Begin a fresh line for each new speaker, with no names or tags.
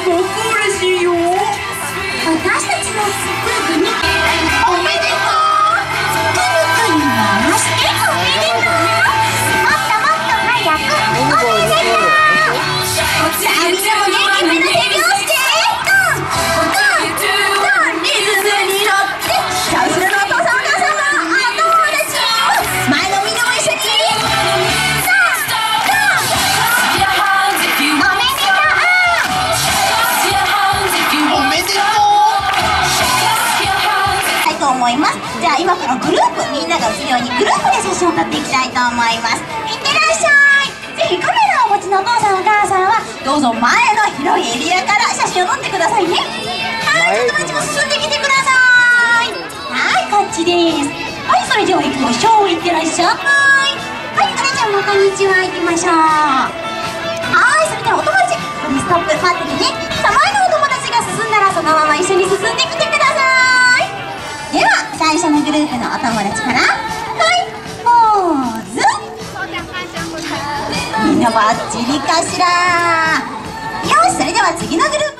ごく嬉しいよ。
私たちのグループにおめでとう。くるくる回しておめでとう。もっともっと早くおめでとう。さあみんなも元気にな手拍子してリズムに乗って後ろのお父さんお母さんのお友達前のみんなも一緒に思います。じゃあ今からグループみんなが写るようにグループで写真を撮っていきたいと思います。いってらっしゃい。ぜひカメラをお持ちのお父さんお母さんはどうぞ前の広いエリアから写真を撮ってくださいね。はい、お友達も進んできてください。はい、こっちです。はい、それでは行きましょう。いってらっしゃい。はい、あらちゃんもこんにちは。行きましょう。はい、それではお友達ここでストップ待っててね。さあ前のお友達が進んだらそのまま一緒に進んできてください。では最初のグループのお友達からはいポーズ。みんなバッチリかしら。よし、それでは次のグループ